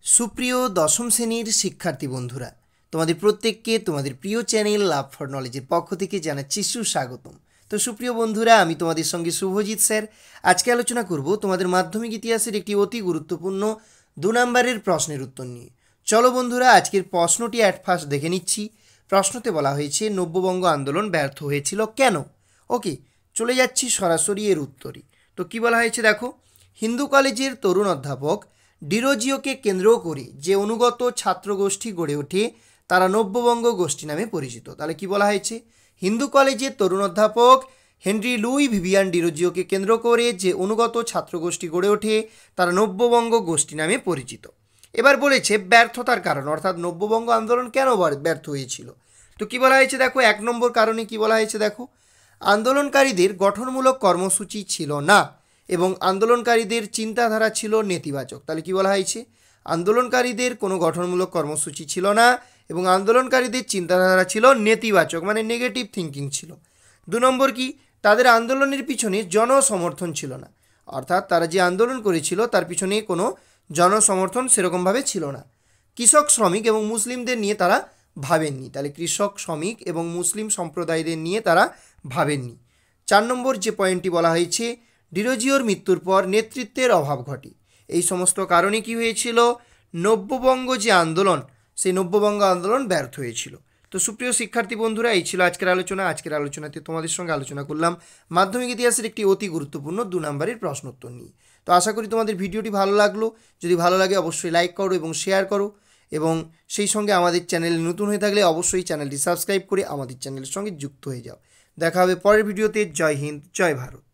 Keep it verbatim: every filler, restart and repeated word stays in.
সুপ্রিয় দশম শ্রেণীর শিক্ষার্থী বন্ধুরা, তোমাদের প্রত্যেককে তোমাদের প্রিয় চ্যানেল লাভ ফর নলেজের পক্ষ থেকে জানাচ্ছি সুস্বাগতম। তো সুপ্রিয় বন্ধুরা, আমি তোমাদের সঙ্গে শুভজিৎ স্যার। আজকে আলোচনা করব তোমাদের মাধ্যমিক ইতিহাসের একটি অতি গুরুত্বপূর্ণ দু নম্বরের প্রশ্নের উত্তর নিয়ে। চলো বন্ধুরা, আজকের প্রশ্নটি অ্যাট ফার্স্ট দেখে নিচ্ছি। প্রশ্নতে বলা হয়েছে নব্যবঙ্গ আন্দোলন ব্যর্থ হয়েছিল কেন। ওকে, চলে যাচ্ছি সরাসরি এর উত্তরে। তো কি বলা হয়েছে দেখো, হিন্দু কলেজের তরুণ অধ্যাপক ডিরোজিওকে কেন্দ্র করে যে অনুগত ছাত্রগোষ্ঠী গড়ে ওঠে তারা নব্যবঙ্গ গোষ্ঠী নামে পরিচিত। তাহলে কি বলা হয়েছে, হিন্দু কলেজের তরুণ অধ্যাপক হেনরি লুই ভিভিয়ান ডিরোজিওকে কেন্দ্র করে যে অনুগত ছাত্রগোষ্ঠী গড়ে ওঠে তারা নব্যবঙ্গ গোষ্ঠী নামে পরিচিত। এবার বলেছে ব্যর্থতার কারণ, অর্থাৎ নব্যবঙ্গ আন্দোলন কেন ব্যর্থ হয়েছিল। তো কি বলা হয়েছে দেখো, এক নম্বর কারণে কি বলা হয়েছে দেখো, আন্দোলনকারীদের গঠনমূলক কর্মসূচি ছিল না এবং আন্দোলনকারীদের চিন্তাধারা ছিল নেতিবাচক। তাহলে কি বলা হয়েছে, আন্দোলনকারীদের কোনো গঠনমূলক কর্মসূচি ছিল না এবং আন্দোলনকারীদের চিন্তাধারা ছিল নেতিবাচক, মানে নেগেটিভ থিঙ্কিং ছিল। দু নম্বর কি, তাদের আন্দোলনের পিছনে জনসমর্থন ছিল না, অর্থাৎ তারা যে আন্দোলন করেছিল তার পিছনে কোনো জনসমর্থন সেরকমভাবে ছিল না। কৃষক শ্রমিক এবং মুসলিমদের নিয়ে তারা ভাবেননি। তাহলে কৃষক শ্রমিক এবং মুসলিম সম্প্রদায়দের নিয়ে তারা ভাবেননি। চার নম্বর যে পয়েন্টটি বলা হয়েছে, ডিরোজিওর মৃত্যুর পর নেতৃত্বের অভাব ঘটে। এই সমস্ত কারণে কি হয়েছিল, নব্যবঙ্গ যে আন্দোলন সেই নব্যবঙ্গ আন্দোলন ব্যর্থ হয়েছিল। তো সুপ্রিয় শিক্ষার্থী বন্ধুরা, এই ছিল আজকের আলোচনা। আজকের আলোচনাতে তোমাদের সঙ্গে আলোচনা করলাম মাধ্যমিক ইতিহাসের একটি অতি গুরুত্বপূর্ণ দু নম্বরের প্রশ্নোত্তর নিয়ে। তো আশা করি তোমাদের ভিডিওটি ভালো লাগলো। যদি ভালো লাগে অবশ্যই লাইক করো এবং শেয়ার করো, এবং সেই সঙ্গে আমাদের চ্যানেলে নতুন হয়ে থাকলে অবশ্যই চ্যানেলটি সাবস্ক্রাইব করে আমাদের চ্যানেলের সঙ্গে যুক্ত হয়ে যাও। দেখা হবে পরের ভিডিওতে। জয় হিন্দ, জয় ভারত।